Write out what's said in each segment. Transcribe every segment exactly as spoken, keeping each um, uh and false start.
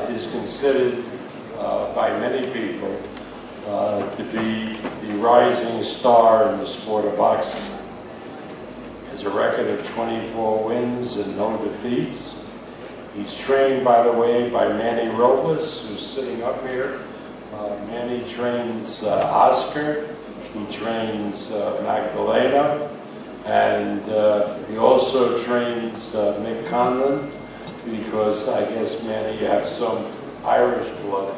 is considered uh, by many people uh, to be the rising star in the sport of boxing. He has a record of twenty-four wins and no defeats. He's trained, by the way, by Manny Robles, who's sitting up here. Uh, Manny trains uh, Oscar. He trains uh, Magdalena. And uh, he also trains uh, Mick Conlon, because I guess, Manny, you have some Irish blood.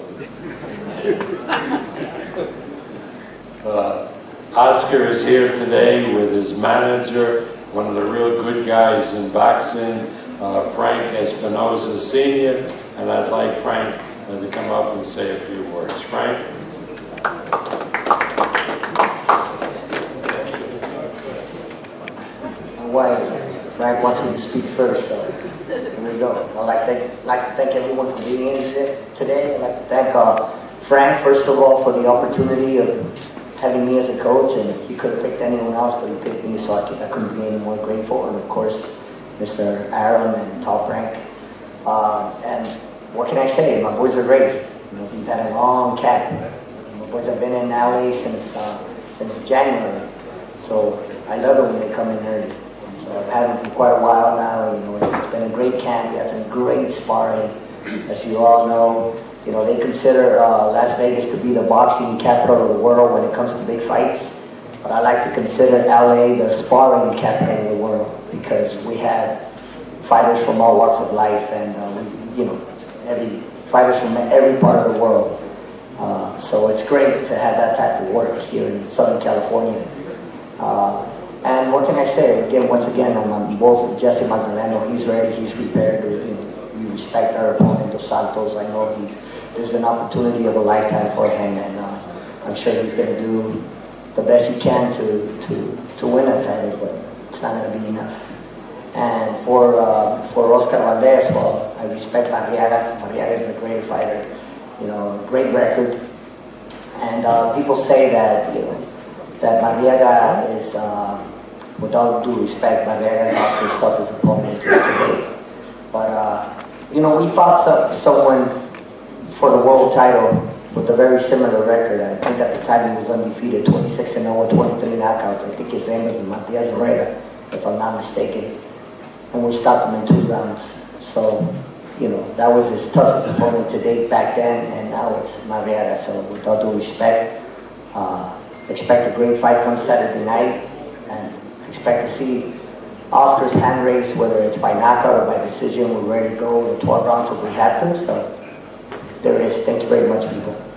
uh, Oscar is here today with his manager, one of the real good guys in boxing, uh, Frank Espinosa Senior, and I'd like Frank uh, to come up and say a few words. Frank? Why Frank wants me to speak first, so here we go. I'd like to, like to thank everyone for being in today. I'd like to thank uh, Frank, first of all, for the opportunity of having me as a coach, and he could have picked anyone else, but he picked me, so I, could, I couldn't be any more grateful. And of course, Mister Aaron and Top Rank. Uh, and what can I say? My boys are ready. You know, we've had a long camp. My boys have been in L A since uh, since January, so I love it when they come in early. And so I've had them for quite a while now. You know, it's, it's been a great camp. We had some great sparring, as you all know. You know, they consider uh, Las Vegas to be the boxing capital of the world when it comes to big fights. But I like to consider L A the sparring capital of the world, because we have fighters from all walks of life, and uh, we, you know, every fighters from every part of the world. Uh, so it's great to have that type of work here in Southern California. Uh, and what can I say? Again, once again, I'm, I'm both Jesse Magdaleno. He's ready. He's prepared. We, you know, we respect our opponent, Dos Santos. I know he's this is an opportunity of a lifetime for him, and uh, I'm sure he's going to do the best he can to to to win that title. But it's not going to be enough. And for uh, for Oscar Valdez, well, I respect Marriaga. Marriaga is a great fighter. You know, great record. And uh, people say that you know that Marriaga is. Um, With all due respect, Barrera's Oscar's toughest opponent today. But, uh, you know, we fought some, someone for the world title with a very similar record. I think at the time he was undefeated, twenty-six and oh with twenty-three knockouts. I think his name was Matias Herrera, if I'm not mistaken. And we stopped him in two rounds. So, you know, that was his toughest opponent to date back then, and now it's Marriaga. So, with all due respect, uh, expect a great fight come Saturday night. And expect to see Oscar's hand race, whether it's by knockout or by decision. We're ready to go the twelve rounds if we have to. So there it is. Thank you very much, people.